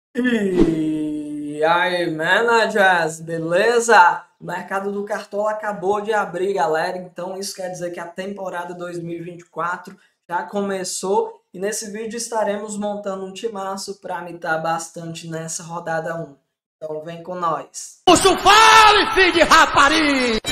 E aí, managers, beleza? O mercado do Cartola acabou de abrir, galera. Então, isso quer dizer que a temporada 2024 já começou. E nesse vídeo estaremos montando um timaço para mitar bastante nessa rodada 1. Então, vem com nós. Puxa o fale, filho de rapariga!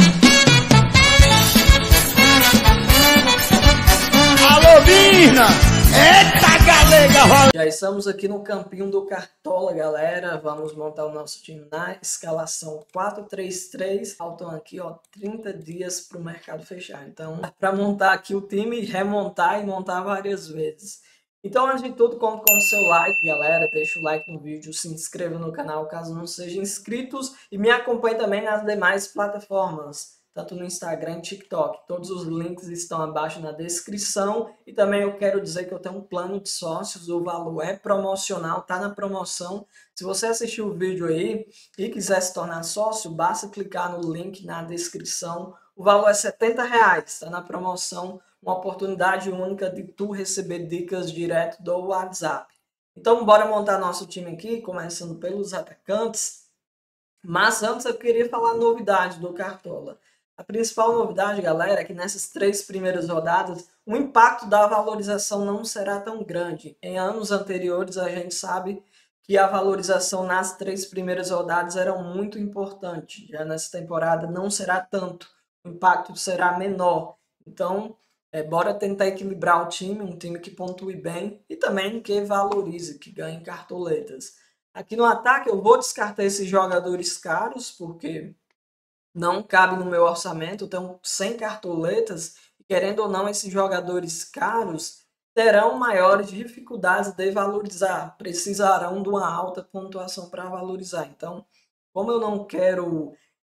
Alô, Virna! Eita, galega! Já estamos aqui no campinho do Cartola, galera. Vamos montar o nosso time na escalação 4-3-3. Faltam aqui, ó, 30 dias para o mercado fechar. Então, para montar aqui o time, remontar e montar várias vezes. Então, antes de tudo, conto com o seu like, galera. Deixa o like no vídeo, se inscreva no canal caso não sejam inscritos e me acompanhe também nas demais plataformas, tanto no Instagram e TikTok. Todos os links estão abaixo na descrição. E também eu quero dizer que eu tenho um plano de sócios, o valor é promocional, tá na promoção. Se você assistiu o vídeo aí e quiser se tornar sócio, basta clicar no link na descrição. O valor é R$70, está na promoção, uma oportunidade única de tu receber dicas direto do WhatsApp. Então bora montar nosso time aqui, começando pelos atacantes. Mas antes eu queria falar a novidade do Cartola. A principal novidade, galera, é que nessas 3 primeiras rodadas, o impacto da valorização não será tão grande. Em anos anteriores, a gente sabe que a valorização nas 3 primeiras rodadas era muito importante. Já nessa temporada não será tanto, o impacto será menor. Então, bora tentar equilibrar o time, um time que pontue bem e também que valorize, que ganhe cartoletas. Aqui no ataque eu vou descartar esses jogadores caros, porque não cabe no meu orçamento, eu tenho 100 cartoletas, e querendo ou não, esses jogadores caros terão maiores dificuldades de valorizar, precisarão de uma alta pontuação para valorizar. Então, como eu não quero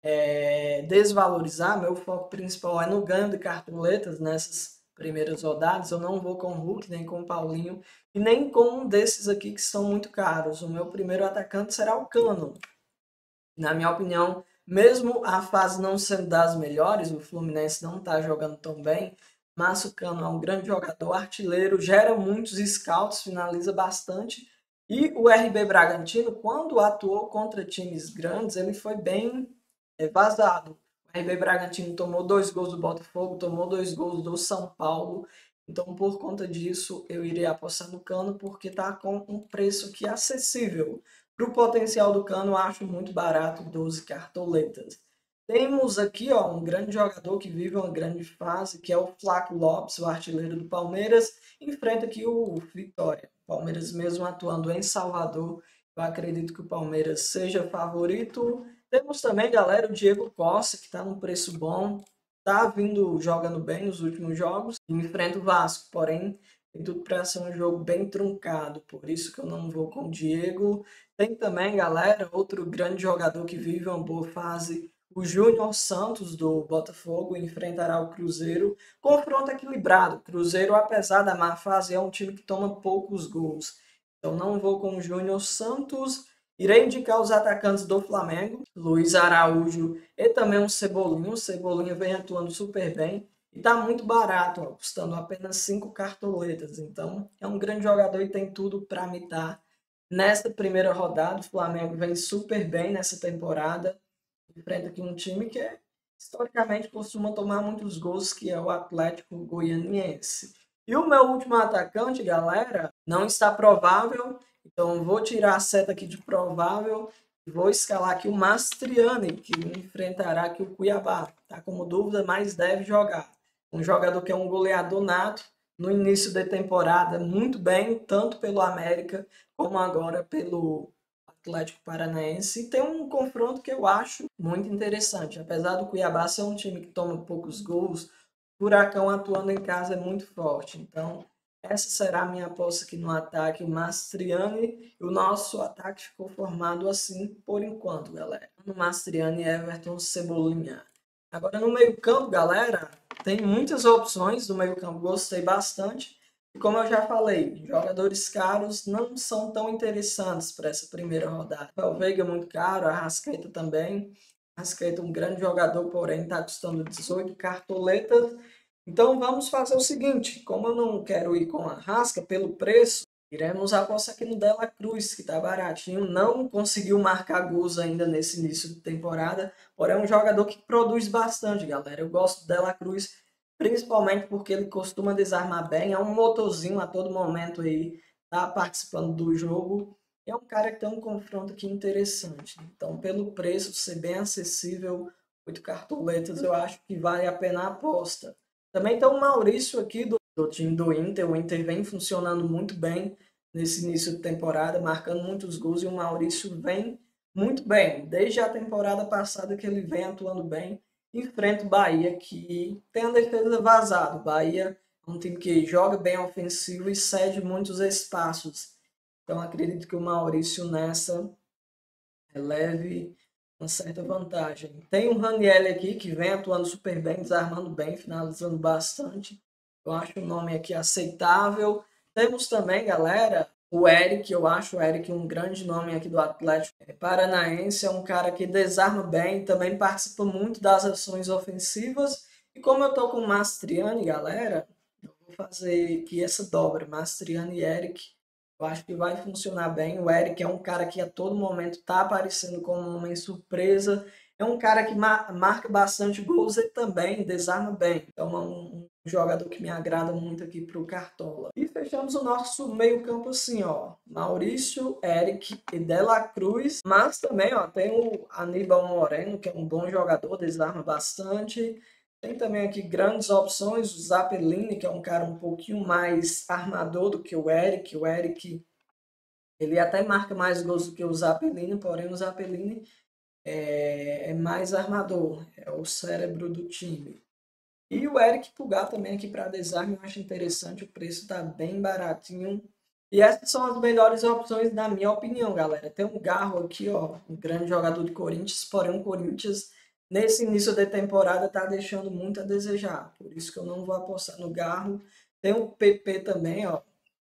desvalorizar, meu foco principal é no ganho de cartoletas nessas primeiras rodadas, eu não vou com o Hulk, nem com o Paulinho, e nem com um desses aqui que são muito caros. O meu primeiro atacante será o Cano. Na minha opinião, mesmo a fase não sendo das melhores, o Fluminense não está jogando tão bem, mas o Cano é um grande jogador, artilheiro, gera muitos scouts, finaliza bastante. E o RB Bragantino, quando atuou contra times grandes, ele foi bem vazado. O RB Bragantino tomou 2 gols do Botafogo, tomou 2 gols do São Paulo. Então, por conta disso, eu iria apostar no Cano, porque está com um preço que é acessível. Para o potencial do Cano, eu acho muito barato, 12 cartoletas. Temos aqui, ó, um grande jogador que vive uma grande fase, que é o Flaco Lopes, o artilheiro do Palmeiras, enfrenta aqui o Vitória. Palmeiras mesmo atuando em Salvador, eu acredito que o Palmeiras seja favorito. Temos também, galera, o Diego Costa, que está num preço bom, está vindo jogando bem nos últimos jogos, e enfrenta o Vasco, porém tem tudo para ser um jogo bem truncado, por isso que eu não vou com o Diego. Tem também, galera, outro grande jogador que vive uma boa fase, o Júnior Santos do Botafogo, enfrentará o Cruzeiro. Confronto equilibrado. Cruzeiro, apesar da má fase, é um time que toma poucos gols. Então não vou com o Júnior Santos. Irei indicar os atacantes do Flamengo, Luiz Araújo e também o Cebolinha. O Cebolinha vem atuando super bem e está muito barato, ó, custando apenas 5 cartoletas. Então é um grande jogador e tem tudo para mitar. Nesta primeira rodada, o Flamengo vem super bem nessa temporada. Enfrenta aqui um time que historicamente costuma tomar muitos gols, que é o Atlético Goianiense. E o meu último atacante, galera, não está provável, então vou tirar a seta aqui de provável e vou escalar aqui o Mastriani, que enfrentará aqui o Cuiabá. Tá como dúvida, mas deve jogar. Um jogador que é um goleador nato, no início da temporada muito bem, tanto pelo América como agora pelo Atlético Paranaense. E tem um confronto que eu acho muito interessante. Apesar do Cuiabá ser um time que toma poucos gols, o Furacão atuando em casa é muito forte. Então, essa será a minha aposta aqui no ataque, o Mastriani. E o nosso ataque ficou formado assim por enquanto, galera. No Mastriani, Everton, Cebolinha. Agora no meio-campo, galera, tem muitas opções do meio-campo, gostei bastante. E como eu já falei, jogadores caros não são tão interessantes para essa primeira rodada. O Veiga é muito caro, a Arrascaeta também. Arrascaeta é um grande jogador, porém está custando 18 cartoletas. Então vamos fazer o seguinte, como eu não quero ir com a Arrasca pelo preço, Iremos apostar aqui no Dela Cruz, que tá baratinho. Não conseguiu marcar gols ainda nesse início de temporada, porém é um jogador que produz bastante, galera. Eu gosto do Dela Cruz, principalmente porque ele costuma desarmar bem. É um motorzinho a todo momento aí, tá participando do jogo. É um cara que tem um confronto aqui interessante. Então, pelo preço ser bem acessível, 8 cartoletas, eu acho que vale a pena a aposta. Também tem o Maurício aqui do time do Inter. O Inter vem funcionando muito bem nesse início de temporada, marcando muitos gols, e o Maurício vem muito bem. Desde a temporada passada que ele vem atuando bem, enfrenta o Bahia, que tem a defesa vazada. O Bahia é um time que joga bem ofensivo e cede muitos espaços. Então acredito que o Maurício nessa leve uma certa vantagem. Tem o Raniel aqui, que vem atuando super bem, desarmando bem, finalizando bastante. Eu acho o nome aqui aceitável. Temos também, galera, o Eric. Eu acho o Eric um grande nome aqui do Atlético Paranaense. É um cara que desarma bem, também participa muito das ações ofensivas. E como eu tô com o Mastriani, galera, eu vou fazer aqui essa dobra, Mastriani e Eric. Eu acho que vai funcionar bem. O Eric é um cara que a todo momento está aparecendo como uma surpresa. É um cara que marca bastante gols e também desarma bem. Então é um jogador que me agrada muito aqui para o Cartola. E fechamos o nosso meio campo assim, ó. Maurício, Eric e Dela Cruz. Mas também, ó, tem o Aníbal Moreno, que é um bom jogador, desarma bastante. Tem também aqui grandes opções, o Zapelini, que é um cara um pouquinho mais armador do que o Eric. O Eric, ele até marca mais gols do que o Zapelini, porém o Zapelini é mais armador, é o cérebro do time. E o Eric Pulgar também aqui para desarme, eu acho interessante, o preço está bem baratinho. E essas são as melhores opções na minha opinião, galera. Tem um Garro aqui, ó, um grande jogador do Corinthians, porém o Corinthians nesse início da temporada está deixando muito a desejar. Por isso que eu não vou apostar no Garro. Tem o PP também, ó.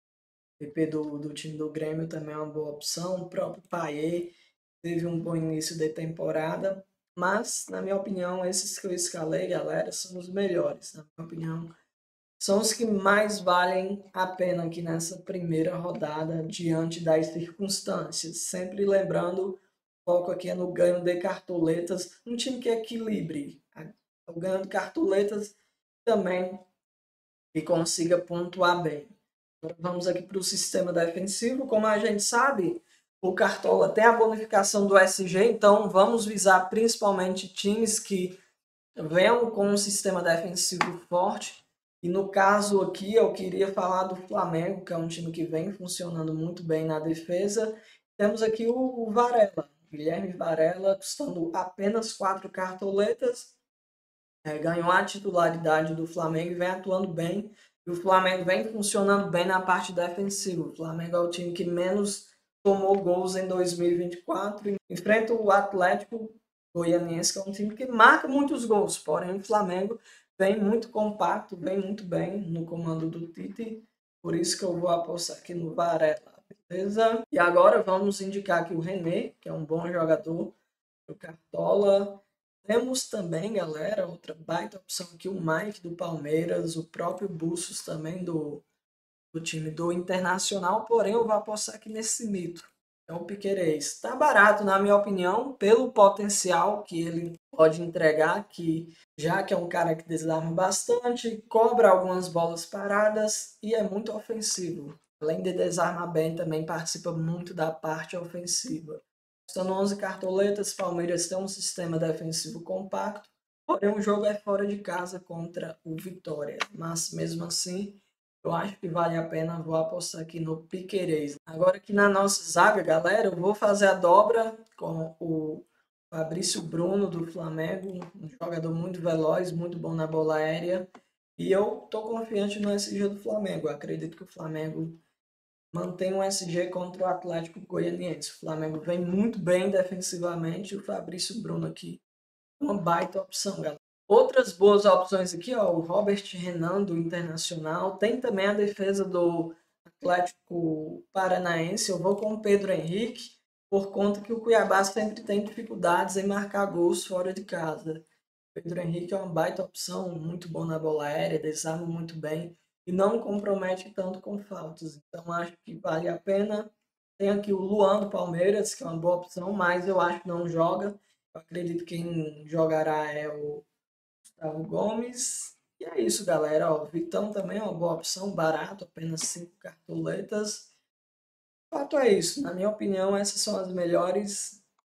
PP do time do Grêmio também é uma boa opção. O próprio Payet teve um bom início de temporada. Mas, na minha opinião, esses que eu escalei, galera, são os melhores. Na minha opinião, são os que mais valem a pena aqui nessa primeira rodada, diante das circunstâncias. Sempre lembrando, o foco aqui é no ganho de cartoletas, um time que equilibre o ganho de cartoletas também e consiga pontuar bem. Agora vamos aqui para o sistema defensivo. Como a gente sabe, o Cartola tem a bonificação do SG, então vamos visar principalmente times que venham com um sistema defensivo forte. E no caso aqui, eu queria falar do Flamengo, que é um time que vem funcionando muito bem na defesa. Temos aqui o Varela, Guilherme Varela, custando apenas 4 cartoletas. Ganhou a titularidade do Flamengo e vem atuando bem. E o Flamengo vem funcionando bem na parte defensiva. O Flamengo é o time que menos tomou gols em 2024. Enfrenta o Atlético Goianiense, que é um time que marca muitos gols. Porém, o Flamengo vem muito compacto, vem muito bem no comando do Tite. Por isso que eu vou apostar aqui no Varela, beleza? E agora vamos indicar aqui o René, que é um bom jogador, o Cartola. Temos também, galera, outra baita opção aqui, o Mike do Palmeiras, o próprio Bustos também do time do Internacional, porém eu vou apostar aqui nesse mito. É o Piquerez. Está barato, na minha opinião, pelo potencial que ele pode entregar, que já que é um cara que desarma bastante, cobra algumas bolas paradas e é muito ofensivo. Além de desarmar bem, também participa muito da parte ofensiva. São 11 cartoletas, Palmeiras tem um sistema defensivo compacto, porém o jogo é fora de casa contra o Vitória. Mas mesmo assim, eu acho que vale a pena, vou apostar aqui no Piquerez. Agora aqui na nossa zaga, galera, eu vou fazer a dobra com o Fabrício Bruno do Flamengo, um jogador muito veloz, muito bom na bola aérea. E eu tô confiante no SG do Flamengo. Eu acredito que o Flamengo mantém um SG contra o Atlético Goianiense. O Flamengo vem muito bem defensivamente e o Fabrício Bruno aqui uma baita opção, galera. Outras boas opções aqui, ó, o Robert Renan do Internacional. Tem também a defesa do Atlético Paranaense. Eu vou com o Pedro Henrique, por conta que o Cuiabá sempre tem dificuldades em marcar gols fora de casa. Pedro Henrique é uma baita opção, muito bom na bola aérea, desarma muito bem. e não compromete tanto com faltas. Então acho que vale a pena. Tem aqui o Luan do Palmeiras, que é uma boa opção, mas eu acho que não joga. Eu acredito que quem jogará é o Gustavo Gomes. E é isso, galera. Ó, Vitão também é uma boa opção, barato, apenas 5 cartoletas. O fato é isso. Na minha opinião, essas são as melhores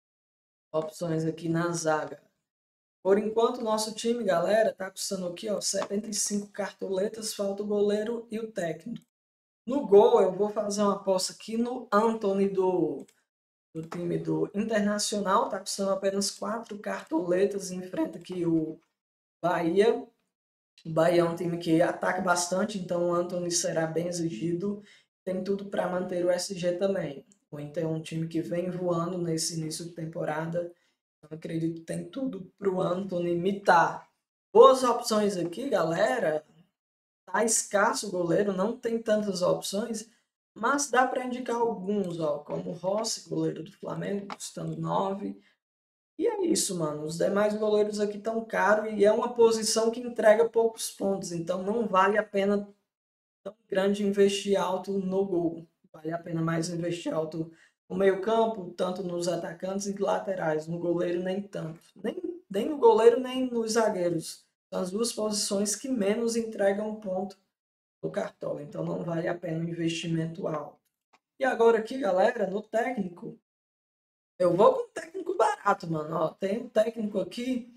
opções aqui na zaga. Por enquanto, o nosso time, galera, tá custando aqui, ó, 75 cartoletas, falta o goleiro e o técnico. No gol, eu vou fazer uma aposta aqui no Antony do time do Internacional, tá custando apenas 4 cartoletas, enfrenta aqui o Bahia. O Bahia é um time que ataca bastante, então o Antony será bem exigido. Tem tudo para manter o SG também. O Inter é um time que vem voando nesse início de temporada. Eu acredito que tem tudo para o Antony imitar. Boas opções aqui, galera. Tá escasso o goleiro, não tem tantas opções, mas dá para indicar alguns, ó, como o Rossi, goleiro do Flamengo, custando 9. E é isso, mano. Os demais goleiros aqui estão caros e é uma posição que entrega poucos pontos, então não vale a pena tão grande investir alto no gol. Vale a pena mais investir alto no meio-campo, tanto nos atacantes e laterais. No goleiro, nem tanto. Nem no goleiro, nem nos zagueiros. São as duas posições que menos entregam ponto no Cartola. Então não vale a pena um investimento alto. E agora aqui, galera, no técnico. Eu vou com um técnico barato, mano. Ó, tem um técnico aqui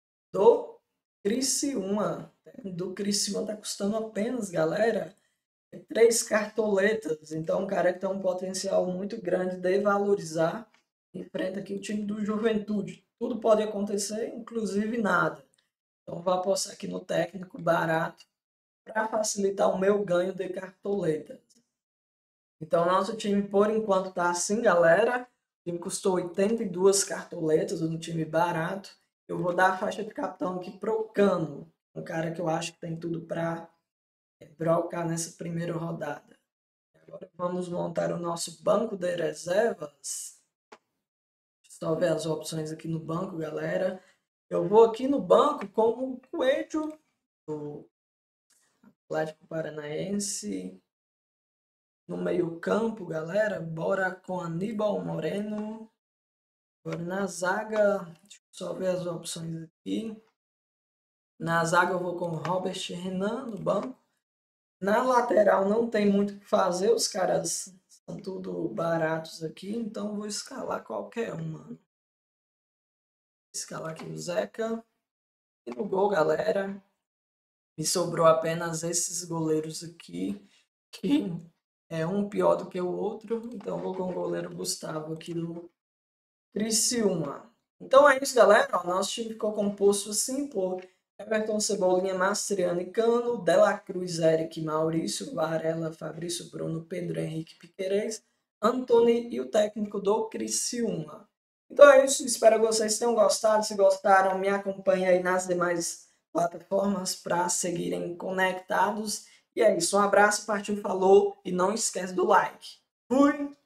do Criciúma. O técnico do Criciúma tá custando apenas, galera, 3 cartoletas. Então, um cara que tem um potencial muito grande de valorizar. Enfrenta aqui o time do Juventude. Tudo pode acontecer, inclusive nada. Então, vou apostar aqui no técnico barato para facilitar o meu ganho de cartoletas. Então, nosso time, por enquanto, tá assim, galera. O time custou 82 cartoletas, um time barato. Eu vou dar a faixa de capitão aqui pro Cano. Um cara que eu acho que tem tudo para brocar nessa primeira rodada. Agora vamos montar o nosso banco de reservas. Só ver as opções aqui no banco, galera. Eu vou aqui no banco com o Coelho, do Atlético Paranaense. No meio campo, galera, bora com Aníbal Moreno. Agora na zaga, deixa eu só ver as opções aqui. Na zaga eu vou com Robert Renan no banco. Na lateral não tem muito o que fazer, os caras são tudo baratos aqui, então vou escalar qualquer um, mano. Escalar aqui o Zeca. E no gol, galera, me sobrou apenas esses goleiros aqui, que é um pior do que o outro, então vou com o goleiro Gustavo aqui do Criciúma. Então é isso, galera. O nosso time ficou composto assim por Everton, Cebolinha, Mastriano e Cano, Dela Cruz, Eric, Maurício, Varela, Fabrício, Bruno, Pedro Henrique, Piquerez, Antony e o técnico do Criciúma. Então é isso. Espero que vocês tenham gostado. Se gostaram, me acompanhem aí nas demais plataformas para seguirem conectados. E é isso. Um abraço, partiu, falou e não esquece do like. Fui!